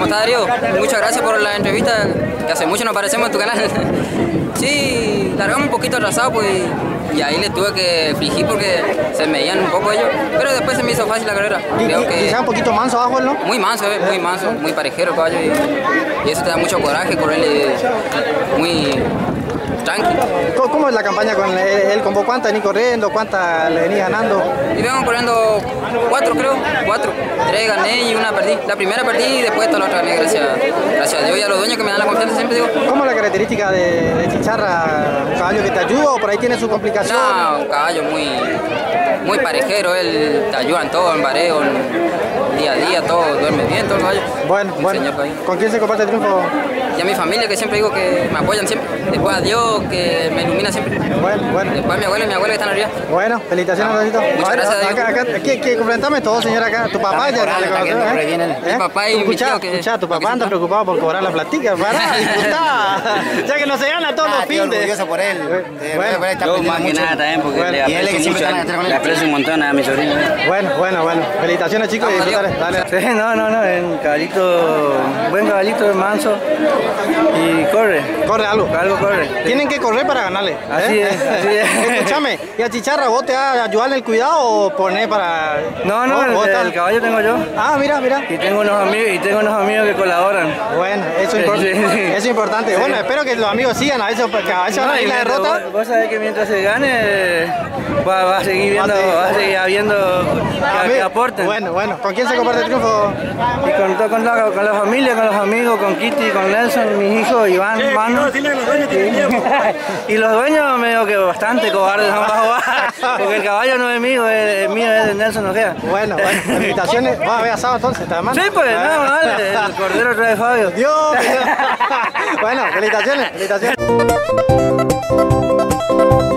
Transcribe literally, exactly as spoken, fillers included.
estás, Darío? Muchas gracias por la entrevista, que hace mucho nos aparecemos en tu canal. Sí, largamos un poquito atrasado, pues, y ahí le tuve que fingir porque se me veían un poco ellos, pero después se me hizo fácil la carrera. Creo que quizá un poquito manso abajo, ¿no? Muy manso, eh, muy manso, muy parejero el caballo, y, y eso te da mucho coraje, correrle muy tranqui. ¿Cómo es la campaña con él? él ¿Con vos cuántas venís corriendo? ¿Cuántas le venís ganando? Y vengo corriendo cuatro, creo, cuatro. Tres gané y una perdí. La primera perdí y después toda la otra gané, gracias, gracias a Dios y a los dueños que me dan la confianza, siempre digo. ¿Cómo es la característica de, de Chicharra? ¿Un caballo que te ayuda o por ahí tiene su complicación? No, un caballo muy, muy parejero, él te ayuda en todo, en bareo, en día a día, todo, duerme bien, todo el caballo. Bueno, bueno. ¿Con quién se comparte el triunfo? Y a mi familia, que siempre digo que me apoyan siempre. Después a Dios, que me ilumina siempre. Bueno, bueno. Después a mi abuelo y mi abuela que están arriba. Bueno, felicitaciones, Rosito. Muchas vale, gracias, acá, acá, aquí, aquí, complementame todo, señor, acá. Tu papá ya te conoció, ¿eh? Mi papá y mi tío que... Escuchá, tu papá anda preocupado por cobrar la platica. Para, disfrutar. Ya que no se gana todos los fines. Orgulloso por él. Bueno, yo más que nada también, porque le aprecio mucho, le aprecio un montón a mi sobrino. Bueno, bueno, bueno. Felicitaciones, chicos, y disfrutales. Dale. Sí, no, no, no, un caballito, buen caballito, manso y corre. Corre algo. Algo corre. Tienen que correr para ganarle. Así ¿eh? es, así es. Escúchame, ¿y a Chicharra vos te vas a ayudar en el cuidado o poner para...? No, no, el, el caballo tengo yo. Ah, mira, mira. Y tengo unos amigos, y tengo unos amigos que colaboran. Bueno, eso, import sí, sí. eso es importante. Sí. Bueno, espero que los amigos sigan, a veces, a veces no, van a ir la derrota. Vos, vos sabés que mientras se gane, va, va a seguir viendo, va a seguir habiendo que, que aporten. Bueno, bueno. ¿Con quién se comparte el triunfo? Y con, con, la, con la familia, con los amigos, con Kitty, con Nelson, mis hijos, Iván, ¿Qué? Manu. No, dile a los dueños que y los dueños medio que bastante cobardes van a jugar, porque el caballo no es mío, es, es mío, es de Nelson Ojea. Bueno, bueno, felicitaciones. ¿Vas a ver asado entonces? ¿Está de mano? Sí, pues, no, vale, el cordero trae Fabio. Dios, Dios. Bueno, felicitaciones, felicitaciones.